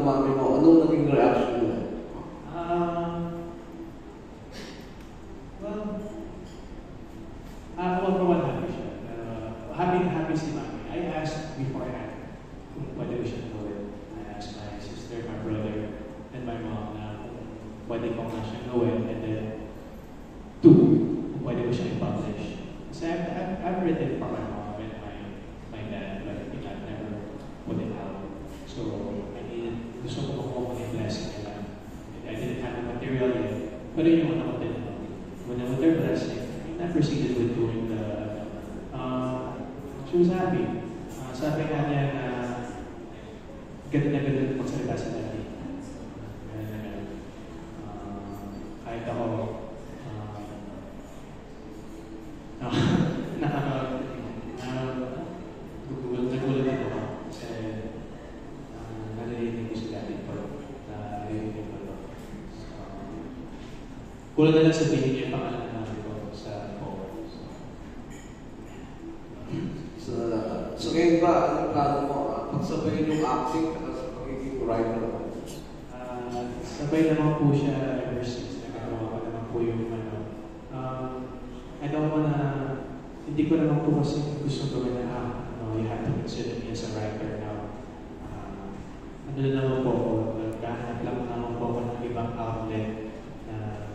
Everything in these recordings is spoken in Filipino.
ng mami mo, anong naging reaction mo? Well, for one, happy siya. Happy si mami. I asked beforehand kung pwede ko siya gawin. I asked my sister, my brother, and my mom na kung pwede ko nga siya gawin. And then, two, kung pwede ko siya i-publish. Kasi I've written for my mom and my dad, but I've never put it out. So, gusto ko makuha ng blessing nila. I didn't have the material yet. Pero yung una ko din, with their blessing, I proceeded with doing the she was happy. Sabi nga niya na ganda na ganda magsalita sa daddy. Kahit ako nagulat ako kasi nalilinig ko si daddy po. Nalilinig ko ito. Kulang na lang sabihin niya yung pangalan namin ko sa phone. So ngayon ba, anong plano mo? Pagsabayin yung acting at sa pagiging writer mo? Sabay naman po siya ever since. Nagagawa ko naman po yung I don't wanna, hindi ko naman po kasi gusto gawin na you have to consider me as a writer now. Ano na naman po ako, nagkahanap lang naman po ako ng ibang outlet na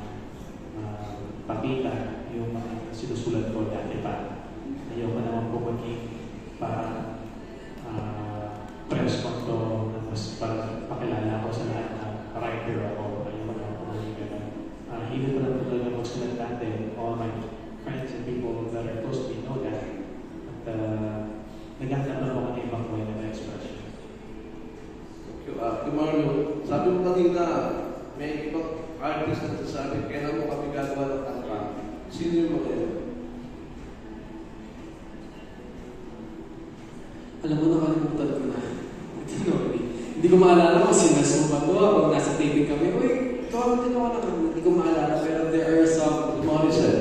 pakita yung mga sinusulat ko dati pa. Ayoko naman po maging para press ko to na mas para pakilala ako sa lahat na writer ako. Ayoko naman po maging gano'n. Hindi ko na talaga magsulat dati. All my friends and people that are close to me know that. At naghahanap naman ako ng ibang way na expression. Okay, Mario, sabi mo kanina, may ibang artist na sasabi, kailan mo kami gagawa ng kanta. Sino yung mga yun? Alam mo, nakalimutan ko na. Hindi ko maalala kung sinasuba to. Pag nasa taping kami, uy, tawag din ako na. Hindi ko maalala, pero there are some... Mga reset.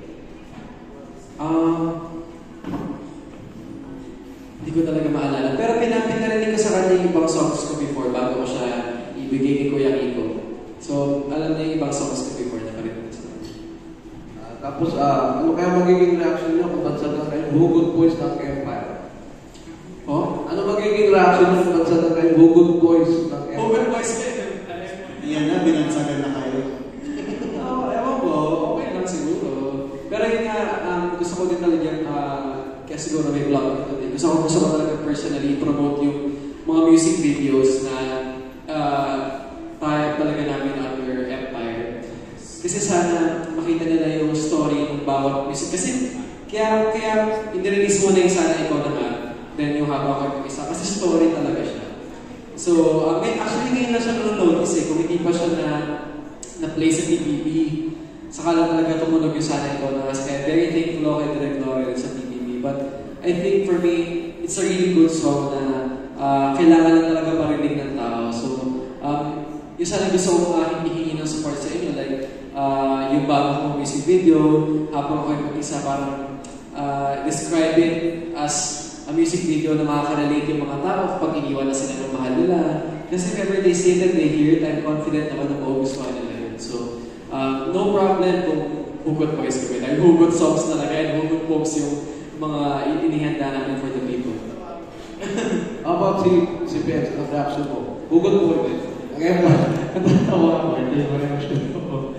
Hindi ko talaga maalala. Pero pinarinig ko sa kanya yung ibang songs ko before bago ko siya ibigay kay Kuya Kiko. So, alam niya yung ibang songs ko before na parinig ko sa kanya. Tapos, ano kaya magiging reaction niyo kung bansa na kayo Hugot Boys ng Empire? Oh? Ano magiging reaction niyo kung bansa na kayo Hugot Boys ng Empire? Hugot Boys kayo? Yan na, binansagan na kayo. Ewan ko, okay lang siguro. Pero yun nga, gusto ko din talaga kaya siguro may vlog ito din. Gusto ko talaga personally promote yung mga music videos na tayo talaga namin under Empire. Kasi sana makita nila yung story ng bawat music. Kasi kaya inirelease mo na yung Sana Ikaw Na Nga, then yung Habang Ako'y Mag-Isa. Kasi story talaga siya. So, actually ngayon na siya nanonotice eh. Kung hindi pa siya na-play sa TVB, saka lang talaga tumunog yung Sana Ikaw Na Nga. Kaya very thankful ako kay Direk Laurel sa TVB. But I think for me, it's a really good song na kailangan na talaga marinig ng tao. So, yung sana gusto kong hihingi ng support sa inyo. Like, yung bago kong music video, Habang Ako'y Mag-Isa, parang describe it as a music video na makaka-relate yung mga tao kapag iniwan na sila ng mahal nila. Kasi if ever they say that they hear it, I'm confident naman na magugustuhan nila yun. So, no problem kung hugot boys kami. Dahil hugot songs talaga and hugot pops yung mga inihanda namin for the people. How about si Benz, ang reaction mo? Hugot Boys. Ngayon ba? Natawa ako, hindi mo reaction ko.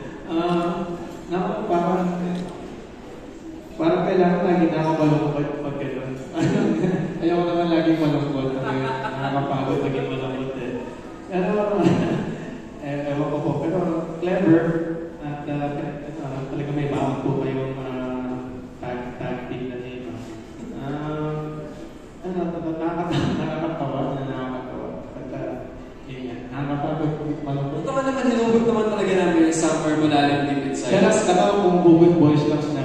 Parang kailangan lagi na ako malungkot pag gano'n. Ayaw naman laging malungkot. Nakakapagod maging malungkot eh. Pero, ewan ko po. Pero clever at talaga may bawang po kayong tag team na name. Nakakatawa. Nakakapagod malungkot. Ito ka naman, hinugot naman talaga namin yung Summer Malalim Deep Inside. Kaya kung Hugot Boys lang